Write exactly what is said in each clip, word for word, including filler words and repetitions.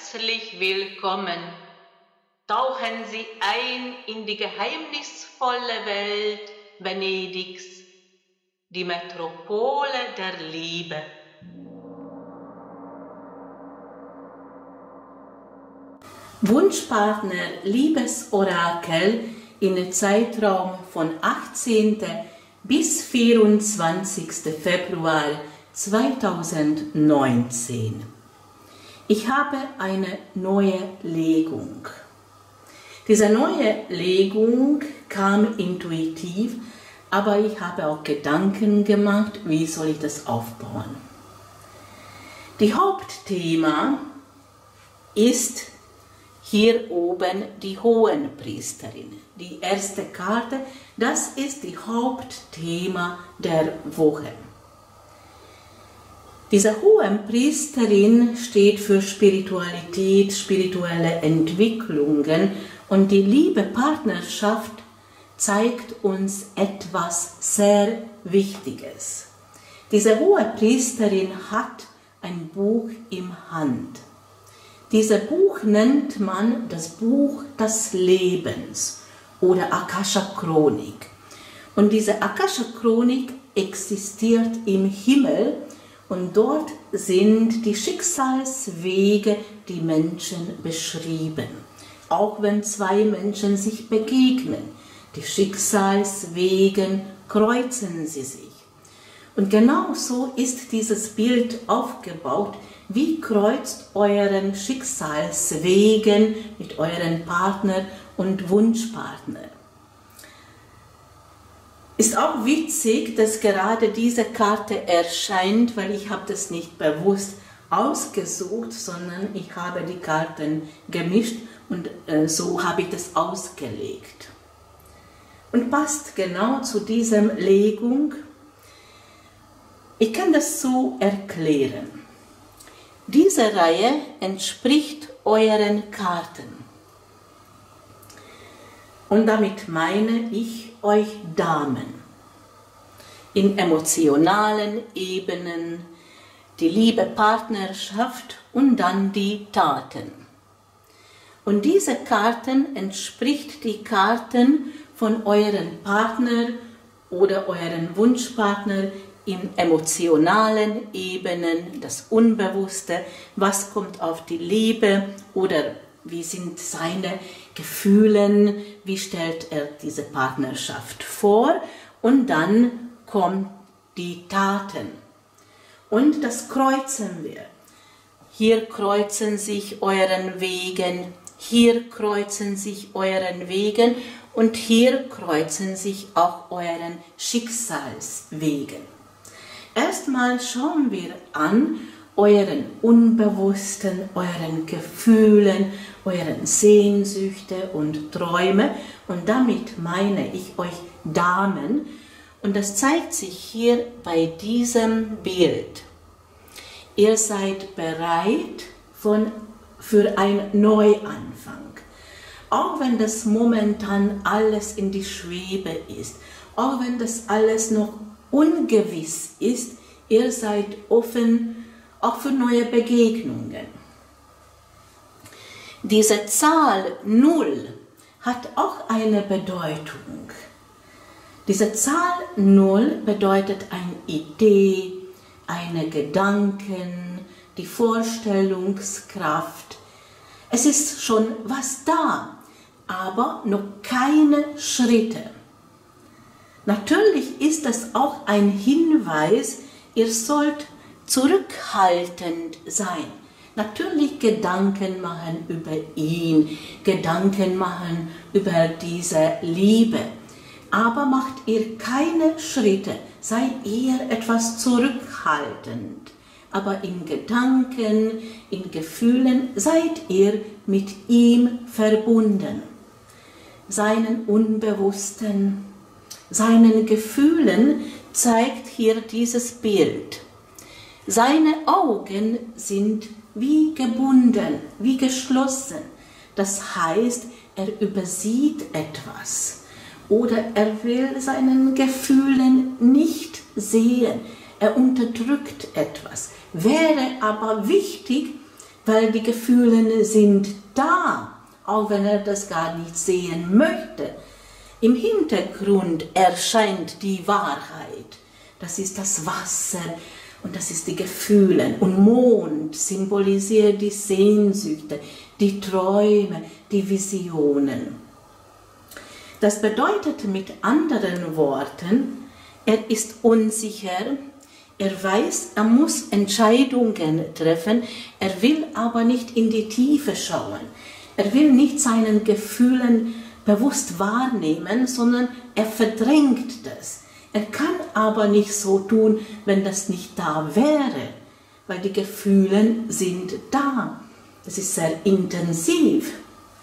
herzlich willkommen. Tauchen Sie ein in die geheimnisvolle Welt Venedigs, die Metropole der Liebe. Wunschpartner Liebesorakel im Zeitraum von achtzehnten bis vierundzwanzigsten Februar zweitausendneunzehn. Ich habe eine neue Legung. Diese neue Legung kam intuitiv, aber ich habe auch Gedanken gemacht, wie soll ich das aufbauen. Die Hauptthema ist hier oben die Hohenpriesterin. Die erste Karte, das ist die Hauptthema der Woche. Diese Hohenpriesterin steht für Spiritualität, spirituelle Entwicklungen und die Liebe-Partnerschaft zeigt uns etwas sehr Wichtiges. Diese Hohenpriesterin hat ein Buch in Hand. Dieses Buch nennt man das Buch des Lebens oder Akasha-Chronik. Und diese Akasha-Chronik existiert im Himmel und dort sind die Schicksalswege, die Menschen beschrieben. Auch wenn zwei Menschen sich begegnen, die Schicksalswege kreuzen sie sich. Und genauso ist dieses Bild aufgebaut. Wie kreuzt euren Schicksalswegen mit euren Partner und Wunschpartner? Ist auch witzig, dass gerade diese Karte erscheint, weil ich habe das nicht bewusst ausgesucht, sondern ich habe die Karten gemischt und äh, so habe ich das ausgelegt. Und passt genau zu dieser Legung. Ich kann das so erklären. Diese Reihe entspricht euren Karten. Und damit meine ich euch Damen. In emotionalen Ebenen, die Liebe, Partnerschaft und dann die Taten. Und diese Karten entspricht die Karten von euren Partner oder euren Wunschpartner in emotionalen Ebenen, das Unbewusste, was kommt auf die Liebe oder wie sind seine Gefühle, wie stellt er diese Partnerschaft vor und dann kommen die Taten. Und das kreuzen wir. Hier kreuzen sich euren Wegen, hier kreuzen sich euren Wegen und hier kreuzen sich auch euren Schicksalswegen. Erstmal schauen wir an euren Unbewussten, euren Gefühlen, euren Sehnsüchte und Träume. Und damit meine ich euch Damen. Und das zeigt sich hier bei diesem Bild. Ihr seid bereit von, für einen Neuanfang. Auch wenn das momentan alles in die Schwebe ist, auch wenn das alles noch ungewiss ist, ihr seid offen auch für neue Begegnungen. Diese Zahl null hat auch eine Bedeutung. Diese Zahl null bedeutet eine Idee, eine Gedanken, die Vorstellungskraft. Es ist schon was da, aber noch keine Schritte. Natürlich ist das auch ein Hinweis, ihr sollt zurückhaltend sein. Natürlich Gedanken machen über ihn, Gedanken machen über diese Liebe. Aber macht ihr keine Schritte, seid ihr etwas zurückhaltend. Aber in Gedanken, in Gefühlen seid ihr mit ihm verbunden. Seinen Unbewussten, seinen Gefühlen zeigt hier dieses Bild. Seine Augen sind wie gebunden, wie geschlossen. Das heißt, er übersieht etwas. Oder er will seinen Gefühlen nicht sehen. Er unterdrückt etwas. Wäre aber wichtig, weil die Gefühle sind da, auch wenn er das gar nicht sehen möchte. Im Hintergrund erscheint die Wahrheit. Das ist das Wasser und das ist die Gefühle. Und Mond symbolisiert die Sehnsüchte, die Träume, die Visionen. Das bedeutet mit anderen Worten, er ist unsicher, er weiß, er muss Entscheidungen treffen, er will aber nicht in die Tiefe schauen. Er will nicht seinen Gefühlen bewusst wahrnehmen, sondern er verdrängt das. Er kann aber nicht so tun, wenn das nicht da wäre, weil die Gefühle sind da. Das ist sehr intensiv.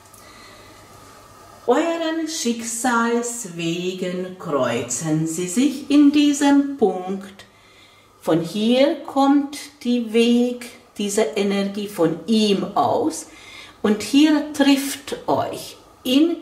Euren Schicksalswegen kreuzen sie sich in diesem Punkt. Von hier kommt die Weg, diese Energie von ihm aus und hier trifft euch in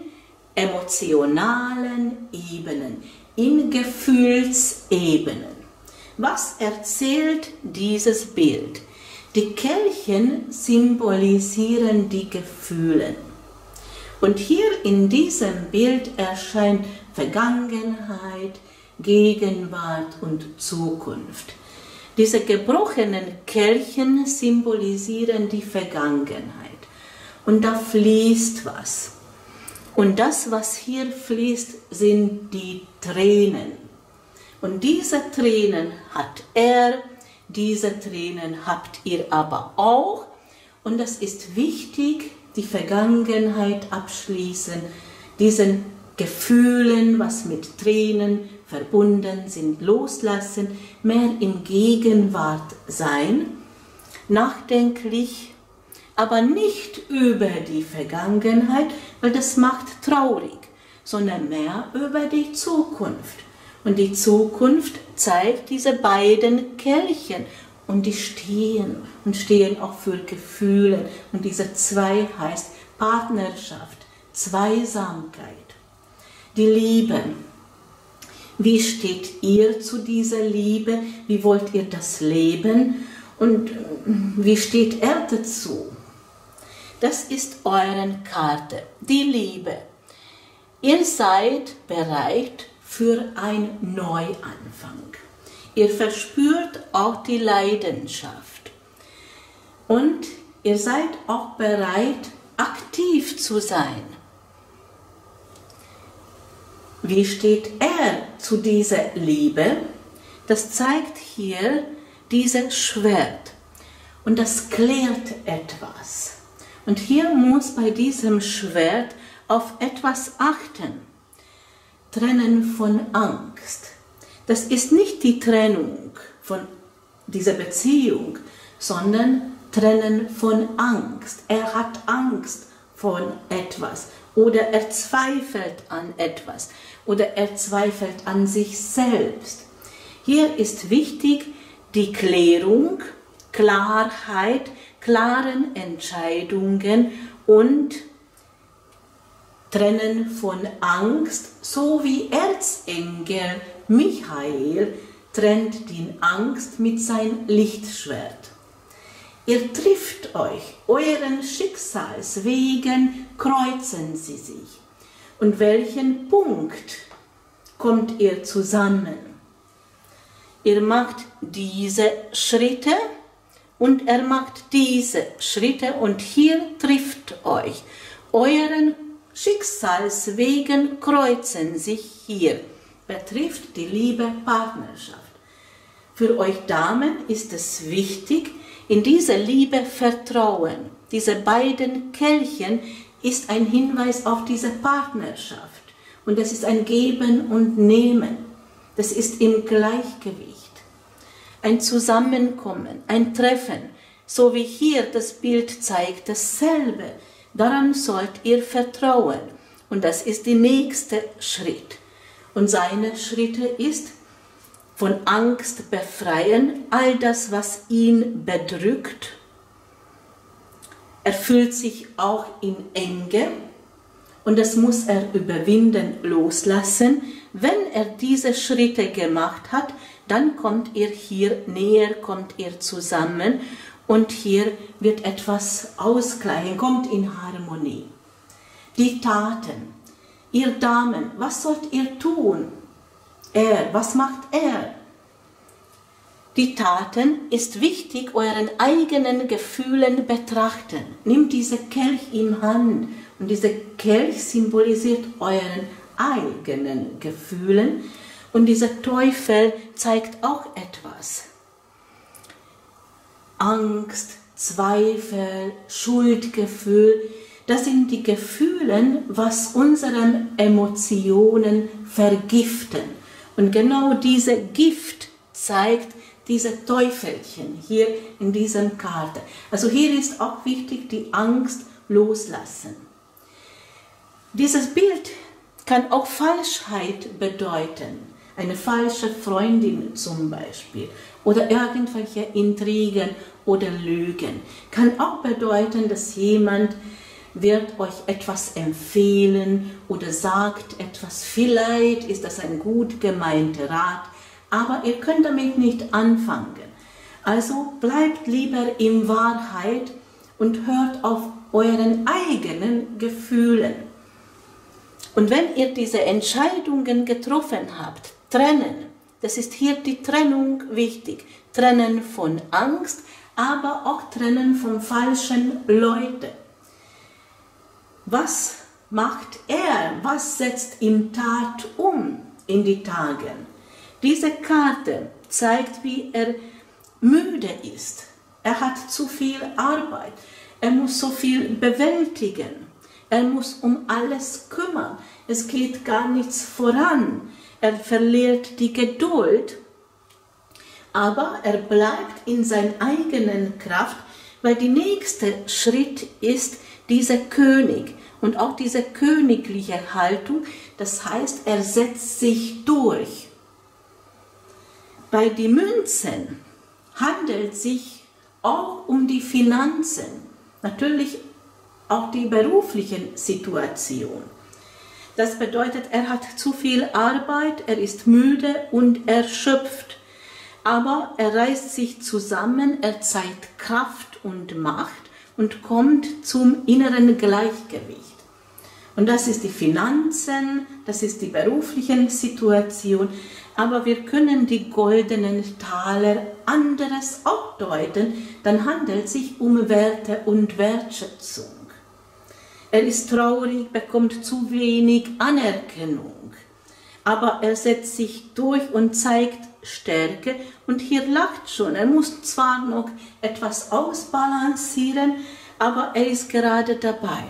emotionalen Ebenen, in Gefühlsebenen. Was erzählt dieses Bild? Die Kelchen symbolisieren die Gefühle. Und hier in diesem Bild erscheint Vergangenheit, Gegenwart und Zukunft. Diese gebrochenen Kelchen symbolisieren die Vergangenheit. Und da fließt was. Und das, was hier fließt, sind die Tränen. Und diese Tränen hat er, diese Tränen habt ihr aber auch. Und das ist wichtig, die Vergangenheit abschließen, diesen Gefühlen, was mit Tränen verbunden sind, loslassen, mehr im Gegenwart sein, nachdenklich, aber nicht über die Vergangenheit, weil das macht traurig, sondern mehr über die Zukunft. Und die Zukunft zeigt diese beiden Kelchen und die stehen und stehen auch für Gefühle. Und diese zwei heißt Partnerschaft, Zweisamkeit. Die Liebe. Wie steht ihr zu dieser Liebe? Wie wollt ihr das leben? Und wie steht er dazu? Das ist eure Karte, die Liebe. Ihr seid bereit für einen Neuanfang. Ihr verspürt auch die Leidenschaft. Und ihr seid auch bereit, aktiv zu sein. Wie steht er zu dieser Liebe? Das zeigt hier dieses Schwert. Und das klärt etwas. Und hier muss bei diesem Schwert auf etwas achten. Trennen von Angst. Das ist nicht die Trennung von dieser Beziehung, sondern Trennen von Angst. Er hat Angst von etwas oder er zweifelt an etwas oder er zweifelt an sich selbst. Hier ist wichtig die Klärung, Klarheit, klaren Entscheidungen und Trennen von Angst, so wie Erzengel Michael trennt die Angst mit seinem Lichtschwert. Ihr trifft euch, euren Schicksalswegen kreuzen sie sich. Und welchen Punkt kommt ihr zusammen? Ihr macht diese Schritte und er macht diese Schritte und hier trifft euch. Euren Schicksalswegen kreuzen sich hier. Betrifft die Liebe Partnerschaft. Für euch Damen ist es wichtig, in diese Liebe vertrauen. Diese beiden Kelchen ist ein Hinweis auf diese Partnerschaft. Und das ist ein Geben und Nehmen. Das ist im Gleichgewicht. Ein Zusammenkommen, ein Treffen, so wie hier das Bild zeigt, dasselbe. Daran sollt ihr vertrauen. Und das ist der nächste Schritt. Und seine Schritte ist, von Angst befreien, all das, was ihn bedrückt. Er fühlt sich auch in Enge und das muss er überwinden, loslassen. Wenn er diese Schritte gemacht hat, dann kommt ihr hier näher, kommt ihr zusammen Und hier wird etwas ausgleichen, kommt in Harmonie. Die Taten. Ihr Damen, was sollt ihr tun? Er, was macht er? Die Taten ist wichtig, euren eigenen Gefühlen betrachten. Nimmt diese Kelch in Hand und dieser Kelch symbolisiert euren eigenen Gefühlen und dieser Teufel zeigt auch etwas. Angst, Zweifel, Schuldgefühl, das sind die Gefühle, was unsere Emotionen vergiften. Und genau diese Gift zeigt diese Teufelchen hier in dieser Karte. Also hier ist auch wichtig, die Angst loslassen. Dieses Bild kann auch Falschheit bedeuten. Eine falsche Freundin zum Beispiel oder irgendwelche Intrigen oder Lügen. Kann auch bedeuten, dass jemand wird euch etwas empfehlen oder sagt etwas. Vielleicht ist das ein gut gemeinter Rat, aber ihr könnt damit nicht anfangen. Also bleibt lieber in Wahrheit und hört auf euren eigenen Gefühlen. Und wenn ihr diese Entscheidungen getroffen habt, trennen, das ist hier die Trennung wichtig. Trennen von Angst, aber auch trennen von falschen Leuten. Was macht er? Was setzt ihm Tat um in die Tage? Diese Karte zeigt, wie er müde ist. Er hat zu viel Arbeit. Er muss so viel bewältigen. Er muss um alles kümmern. Es geht gar nichts voran. Er verliert die Geduld. Aber er bleibt in seiner eigenen Kraft, weil der nächste Schritt ist dieser König. Und auch diese königliche Haltung, das heißt, er setzt sich durch. Bei den Münzen handelt es sich auch um die Finanzen, natürlich auch die berufliche Situation. Das bedeutet, er hat zu viel Arbeit, er ist müde und erschöpft. Aber er reißt sich zusammen, er zeigt Kraft und Macht und kommt zum inneren Gleichgewicht. Und das ist die Finanzen, das ist die berufliche Situation, aber wir können die goldenen Taler anderes auch deuten, dann handelt es sich um Werte und Wertschätzung. Er ist traurig, bekommt zu wenig Anerkennung, aber er setzt sich durch und zeigt Stärke und hier lacht schon. Er muss zwar noch etwas ausbalancieren, aber er ist gerade dabei.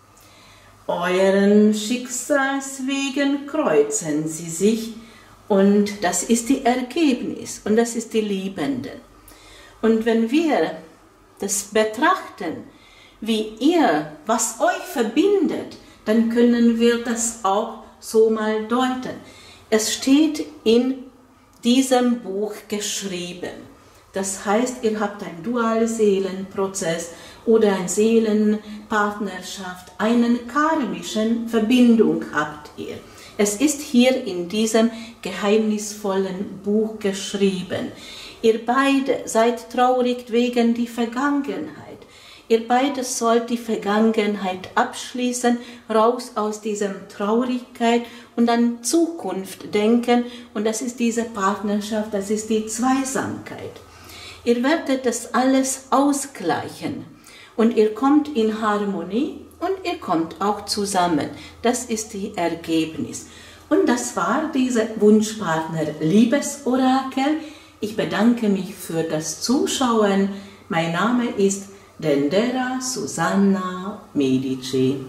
Euren Schicksalswegen kreuzen sie sich und das ist die Ergebnis und das ist die Liebenden. Und wenn wir das betrachten, wie ihr, was euch verbindet, dann können wir das auch so mal deuten. Es steht in diesem Buch geschrieben. Das heißt, ihr habt einen Dualseelenprozess oder eine Seelenpartnerschaft, eine karmische Verbindung habt ihr. Es ist hier in diesem geheimnisvollen Buch geschrieben. Ihr beide seid traurig wegen der Vergangenheit. Ihr beide sollt die Vergangenheit abschließen, raus aus dieser Traurigkeit und an Zukunft denken. Und das ist diese Partnerschaft, das ist die Zweisamkeit. Ihr werdet das alles ausgleichen und ihr kommt in Harmonie und ihr kommt auch zusammen. Das ist das Ergebnis. Und das war dieser Wunschpartner-Liebesorakel. Ich bedanke mich für das Zuschauen. Mein Name ist Dendera Susanna Medici.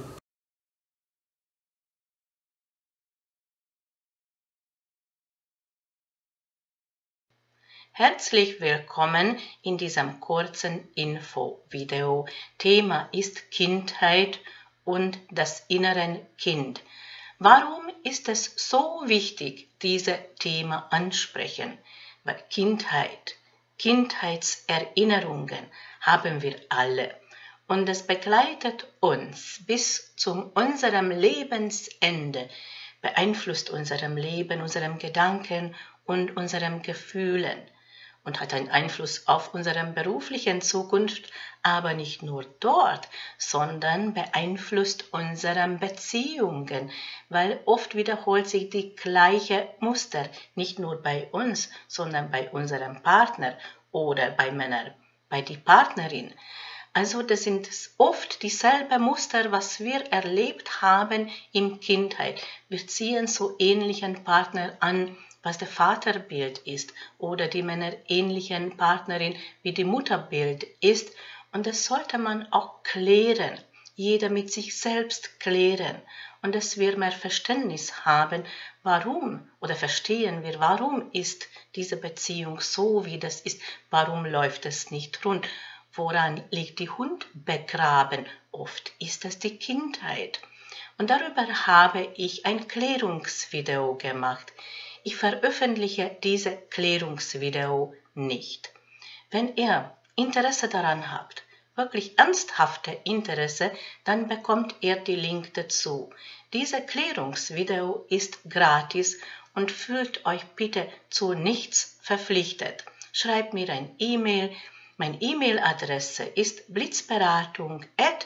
Herzlich willkommen in diesem kurzen Info-Video. Thema ist Kindheit und das innere Kind. Warum ist es so wichtig, dieses Thema ansprechen? Weil Kindheit, Kindheitserinnerungen haben wir alle und es begleitet uns bis zu unserem Lebensende, beeinflusst unserem Leben, unserem Gedanken und unseren Gefühlen. und hat einen Einfluss auf unsere berufliche Zukunft, aber nicht nur dort, sondern beeinflusst unsere Beziehungen, weil oft wiederholt sich die gleiche Muster, nicht nur bei uns, sondern bei unserem Partner oder bei Männern, bei der Partnerin. Also das sind oft dieselben Muster, was wir erlebt haben in Kindheit. Wir ziehen so ähnlichen Partner an, was der Vaterbild ist, oder die Männer ähnlichen Partnerin wie die Mutterbild ist. Und das sollte man auch klären, jeder mit sich selbst klären. Und dass wir mehr Verständnis haben, warum, oder verstehen wir, warum ist diese Beziehung so, wie das ist, warum läuft es nicht rund. Woran liegt die Hund begraben? Oft ist es die Kindheit. Und darüber habe ich ein Klärungsvideo gemacht. Ich veröffentliche diese Klärungsvideo nicht. Wenn ihr Interesse daran habt, wirklich ernsthafte Interesse, dann bekommt ihr die Link dazu. Diese Klärungsvideo ist gratis und fühlt euch bitte zu nichts verpflichtet. Schreibt mir ein E-Mail. Meine E-Mail-Adresse ist blitzberatung at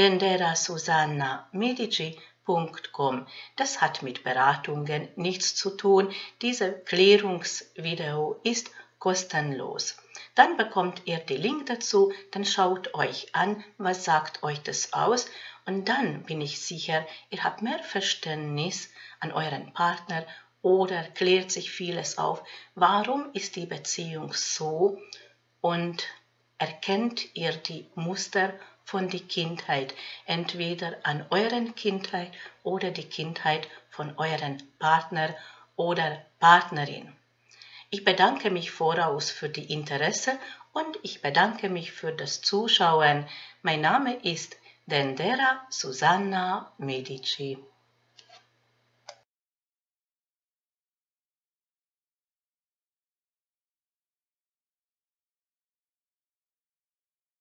denderasusanna.medici punkt com. Das hat mit Beratungen nichts zu tun. Diese Klärungsvideo ist kostenlos. Dann bekommt ihr den Link dazu, dann schaut euch an, was sagt euch das aus, und dann bin ich sicher, ihr habt mehr Verständnis an euren Partner oder klärt sich vieles auf. Warum ist die Beziehung so? Und erkennt ihr die Muster von der Kindheit, entweder an euren Kindheit oder die Kindheit von euren Partner oder Partnerin. Ich bedanke mich voraus für die Interesse und ich bedanke mich für das Zuschauen. Mein Name ist Dendera Susanna Medici.